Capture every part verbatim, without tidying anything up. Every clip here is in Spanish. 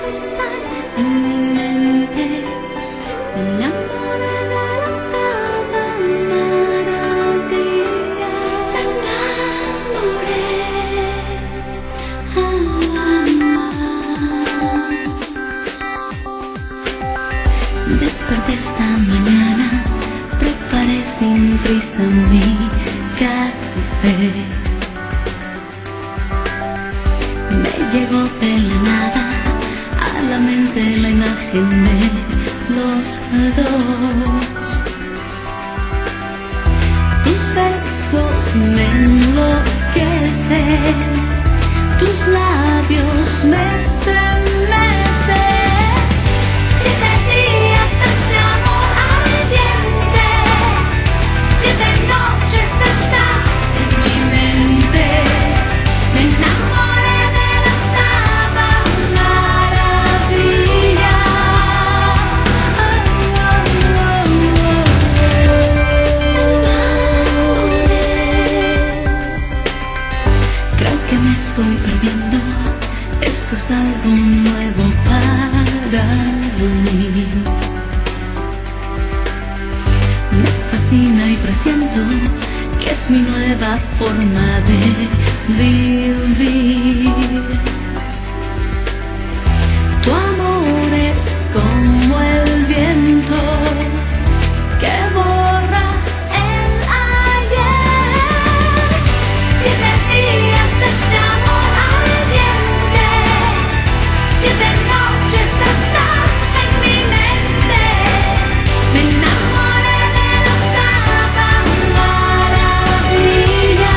de estar en mi mente. Me enamoré de cada maravilla. Me enamoré. Ah, ah. Desperté esta mañana, preparé sin prisa mi café. Me llegó de la nada a la mente la imagen de los dos. Tus besos me enloquecen, tus labios me estremecen. Siete días de este amor ardiente, siete noches de estar en mi mente. Me enamoré de la octava maravilla. Oh, oh, oh, oh. Creo que me estoy perdiendo. Esto es algo nuevo para mí. Me fascina y presiento que es mi nueva forma de vivir. Tu amor es como el viento que borra el ayer. Siete días de este amor ardiente, siete noches de estar en mi mente. Me enamoré de la octava maravilla.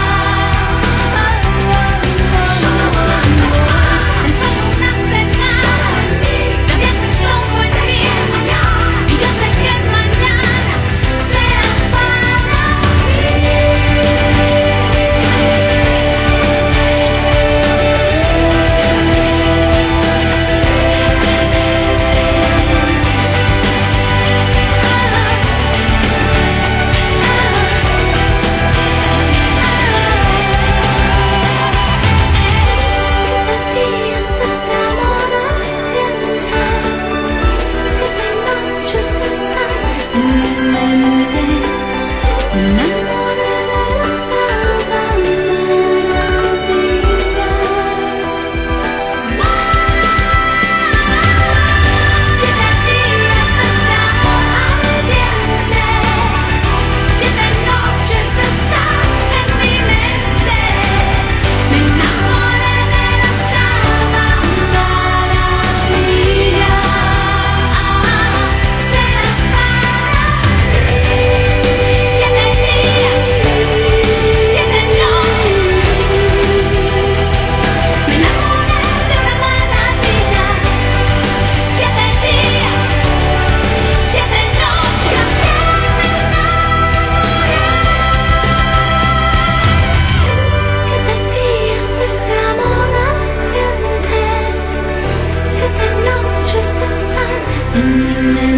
Solo una semana, en solo una semana, cambiaste todo en mí. Y yo sé que mañana serás para mí. Siete días de este amor ardiente, siete noches de estar en mi mente. Me enamoré de la octava maravilla. Siete días de este amor ardiente, siete noches de estar en mi mente. Me enamoré de la octava maravilla. Serás para mí. Siete días, siete noches. Me enamoré de una maravilla. Siete días, siete noches. Siete días de este amor ardiente, siete noches de estar en mi mente.